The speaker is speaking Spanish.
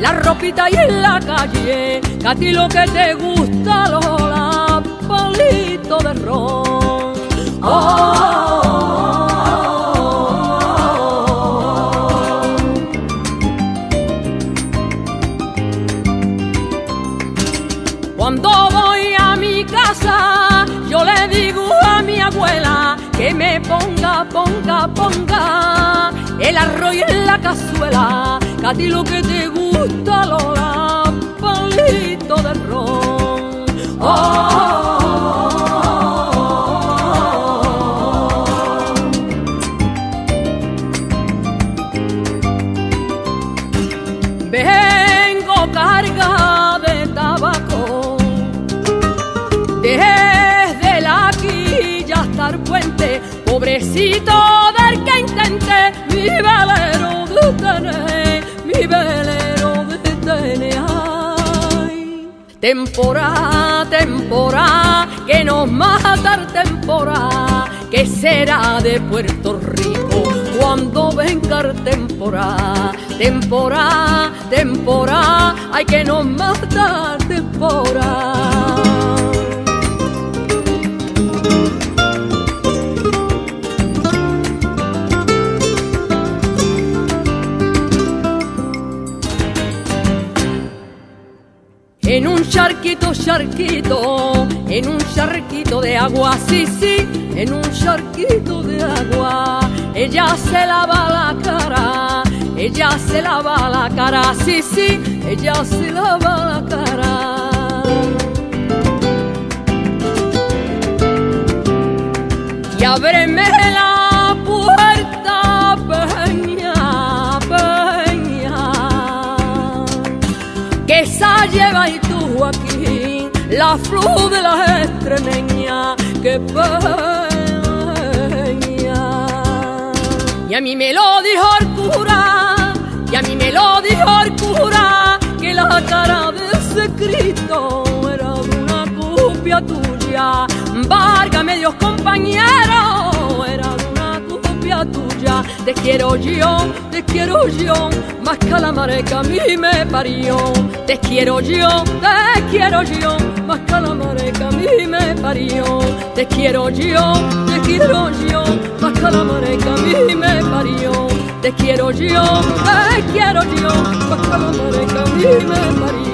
la ropita y en la calle, que a ti lo que te gusta, Lola, palito de ron. Cuando voy a mi casa, yo le digo a mi abuela que me ponga el arroz en la cazuela, que a ti lo que te gusta, Lola, palito de ron. Vengo carga de tabaco desde la quilla hasta el puente, pobrecito del que intente mi velero detener, mi velero detener. Ay, temporada, que nos mata el temporada, que será de Puerto Rico cuando venga el temporada. Temporada, ay, que nos mata el temporada. En un charquito, en un charquito de agua, sí, en un charquito de agua, ella se lava la cara, sí, ella se lava la cara. Y ábreme la puerta, peña, que esa lleva y tú aquí la flor de la extremeña, que peña. Y a mí me lo dijo el cura, que la cara de ese Cristo era de una copia tuya. Válgame Dios, compañero, era de una copia tuya. Te quiero yo, más que la madre que a mí me parió. Te quiero yo, más que la madre que a mí me parió. Te quiero yo, más que la madre que a mí me parió. Te quiero yo, más que la madre que a mí me parió.